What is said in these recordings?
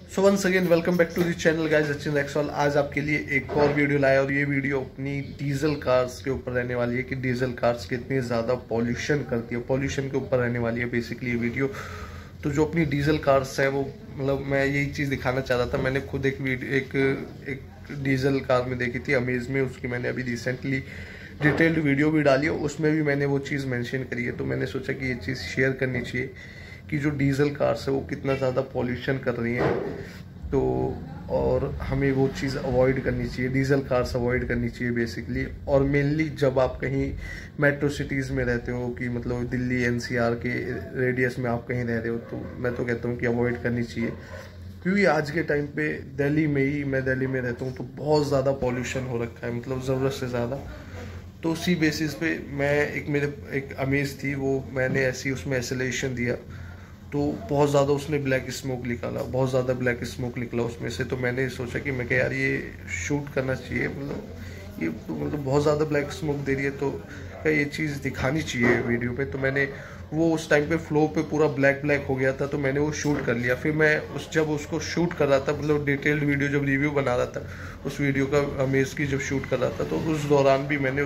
So once again welcome back to the channel guys, Sachin Raxwal. आज आपके लिए एक और वीडियो लाया और ये वीडियो अपनी डीजल कार्स के ऊपर रहने वाली है कि डीजल कार्स कितनी ज़्यादा पॉल्यूशन करती है, पॉल्यूशन के ऊपर रहने वाली है बेसिकली ये वीडियो। तो जो अपनी डीजल कार्स है वो मतलब मैं यही चीज़ दिखाना चाह रहा था। मैंने खुद एक डीजल कार में देखी थी अमेज में, उसकी मैंने अभी रिसेंटली डिटेल्ड वीडियो भी डाली है, उसमें भी मैंने वो चीज़ मेंशन करी है। तो मैंने सोचा कि ये चीज़ शेयर करनी चाहिए कि जो डीजल कार्स है वो कितना ज़्यादा पॉल्यूशन कर रही हैं, तो और हमें वो चीज़ अवॉइड करनी चाहिए, डीजल कार्स अवॉइड करनी चाहिए बेसिकली। और मेनली जब आप कहीं मेट्रो सिटीज़ में रहते हो कि मतलब दिल्ली एनसीआर के रेडियस में आप कहीं रह रहे हो, तो मैं तो कहता हूँ कि अवॉइड करनी चाहिए। क्योंकि आज के टाइम पे दिल्ली में ही, मैं दिल्ली में रहता हूँ, तो बहुत ज़्यादा पॉल्यूशन हो रखा है, मतलब ज़रूरत से ज़्यादा। तो उसी बेसिस पे मैं मेरे एक अमेज थी, वो मैंने ऐसी उसमें एसोलेशन दिया तो बहुत ज़्यादा उसने ब्लैक स्मोक निकाला, बहुत ज़्यादा ब्लैक स्मोक निकला उसमें से। तो मैंने सोचा कि मैं क्या यार ये शूट करना चाहिए, मतलब ये तो मतलब बहुत ज़्यादा ब्लैक स्मोक दे रही है, तो क्या ये चीज़ दिखानी चाहिए वीडियो पे। तो मैंने वो उस टाइम पे फ्लो पे पूरा ब्लैक हो गया था, तो मैंने वो शूट कर लिया। फिर मैं जब उसको शूट कर रहा था, मतलब डिटेल्ड वीडियो जब रिव्यू बना रहा था उस वीडियो का अमेज की जब शूट कर रहा था, तो उस दौरान भी मैंने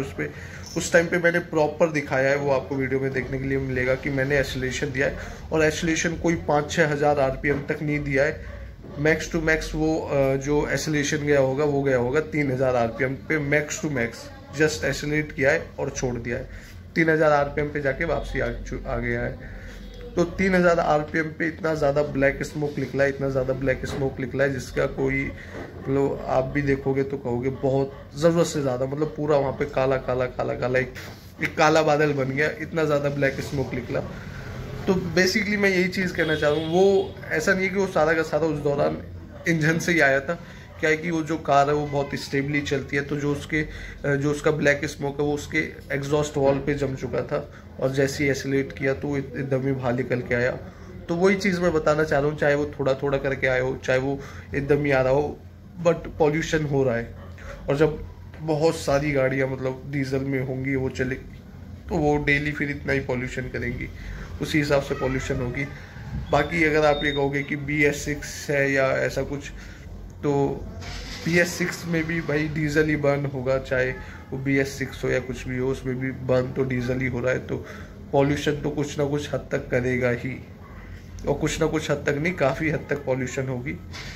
उस टाइम पे मैंने प्रॉपर दिखाया है, वो आपको वीडियो में देखने के लिए मिलेगा कि मैंने एसोलेशन दिया है। और एसोलेशन कोई 5-6 हज़ार RPM तक नहीं दिया है, मैक्स टू मैक्स वो जो एसोलेशन गया होगा वो गया होगा 3000 RPM पे, max to max just isolate किया है और छोड़ दिया है। 3000 RPM पे जाके वापसी आ गया है। तो 3000 RPM पे इतना ज़्यादा ब्लैक स्मोक निकला है, इतना ज़्यादा ब्लैक स्मोक निकला है जिसका कोई मतलब आप भी देखोगे तो कहोगे बहुत ज़रूरत से ज़्यादा, मतलब पूरा वहाँ पे काला काला काला काला एक काला बादल बन गया, इतना ज़्यादा ब्लैक स्मोक निकला। तो बेसिकली मैं यही चीज़ कहना चाह रहा हूँ, वो ऐसा नहीं है कि वो सारा का सारा उस दौरान इंजन से ही आया था। क्या है कि वो जो कार है वो बहुत स्टेबली चलती है, तो जो उसका ब्लैक स्मोक है वो उसके एग्जॉस्ट वॉल पे जम चुका था, और जैसे ही एसोलेट किया तो एकदम ही बाहर निकल के आया। तो वही चीज़ मैं बताना चाह रहा हूँ, चाहे वो थोड़ा थोड़ा करके आया हो, चाहे वो एकदम ही आ रहा हो, बट पॉल्यूशन हो रहा है। और जब बहुत सारी गाड़ियाँ मतलब डीजल में होंगी, वो चले तो वो डेली फिर इतना ही पॉल्यूशन करेंगी, उसी हिसाब से पॉल्यूशन होगी। बाकी अगर आप ये कहोगे कि BS6 है या ऐसा कुछ, तो BS6 में भी भाई डीजल ही बर्न होगा, चाहे वो BS6 हो या कुछ भी हो, उसमें भी बर्न तो डीजल ही हो रहा है। तो पॉल्यूशन तो कुछ ना कुछ हद तक करेगा ही, और कुछ ना कुछ हद तक नहीं, काफ़ी हद तक पॉल्यूशन होगी।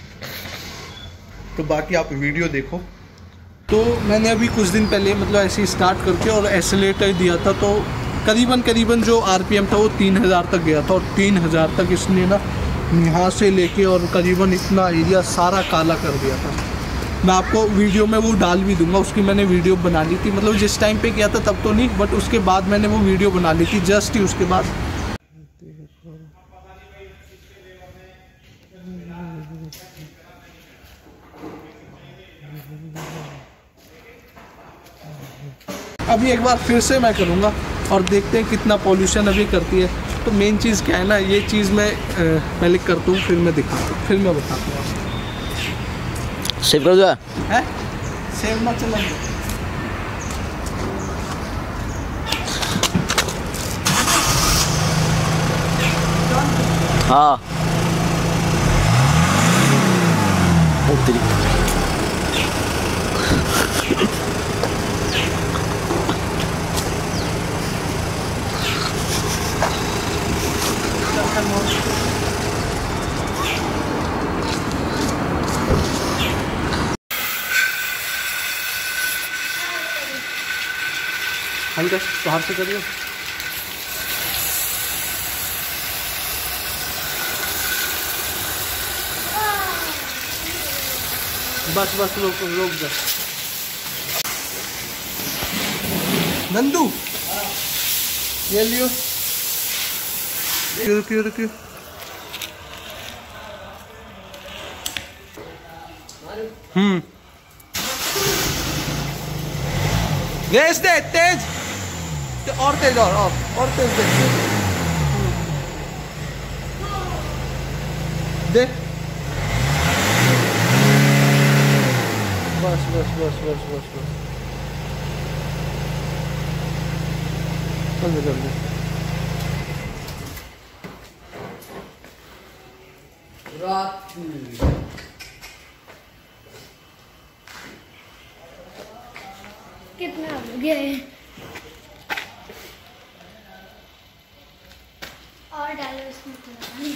तो बाकी आप वीडियो देखो। तो मैंने अभी कुछ दिन पहले मतलब ऐसे स्टार्ट करके और एसोलेटर दिया था, तो करीबन जो RPM था वो 3000 तक गया था, और 3000 तक इसने ना यहाँ से लेके और करीबन इतना एरिया सारा काला कर दिया था। मैं आपको वीडियो में वो डाल भी दूंगा, उसकी मैंने वीडियो बना ली थी, मतलब जिस टाइम पे किया था तब तो नहीं, बट उसके बाद मैंने वो वीडियो बना ली थी जस्ट ही उसके बाद। अभी एक बार फिर से मैं करूँगा और देखते हैं कितना पॉल्यूशन अभी करती है। तो मेन चीज़ क्या है ना, ये चीज़ मैं पहले करता हूँ, फिर मैं दिखाता हूँ, फिर मैं बताता हूँ। सेव कर दो है, सेव मत चला। हाँ हल्का बाहर से करिए। बस रोक जा नंदू, ये लियो, रुकियो। रेस दे तेज, और तेज, और तेज दे। बस जल्दी रात कितना हो गया है और डालो इसमें थोड़ा।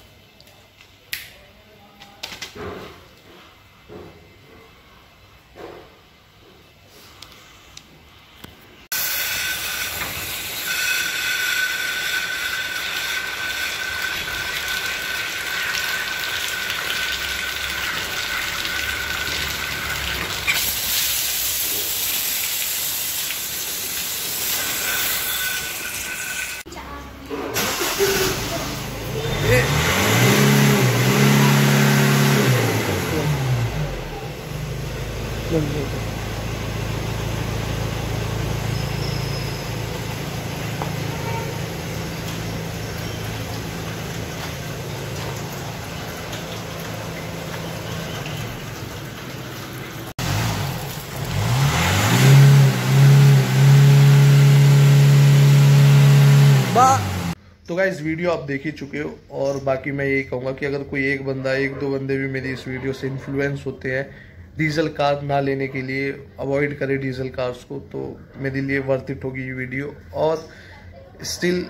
तो गाइस वीडियो आप देख ही चुके हो, और बाकी मैं यही कहूँगा कि अगर कोई एक बंदा, एक दो बंदे भी मेरी इस वीडियो से इन्फ्लुएंस होते हैं डीजल कार ना लेने के लिए, अवॉइड करें डीजल कार्स को, तो मेरे लिए वर्थ इट होगी ये वीडियो। और स्टिल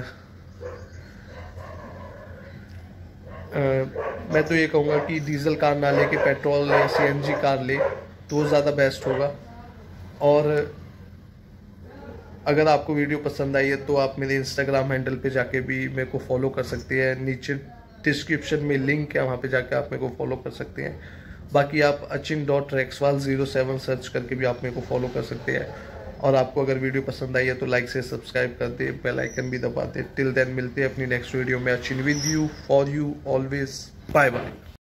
मैं तो ये कहूँगा कि डीजल कार ना लेके पेट्रोल या CNG कार ले तो ज़्यादा बेस्ट होगा। और अगर आपको वीडियो पसंद आई है तो आप मेरे इंस्टाग्राम हैंडल पे जाके भी मेरे को फॉलो कर सकते हैं, नीचे डिस्क्रिप्शन में लिंक है, वहाँ पे जाके आप मेरे को फॉलो कर सकते हैं। बाकी आप achin.rexwal07 सर्च करके भी आप मेरे को फॉलो कर सकते हैं। और आपको अगर वीडियो पसंद आई है तो लाइक से सब्सक्राइब कर दे, बेल आइकन भी दबा दे। टिल देन मिलते हैं अपनी नेक्स्ट वीडियो में। Sachin with you, for you always, bye bye.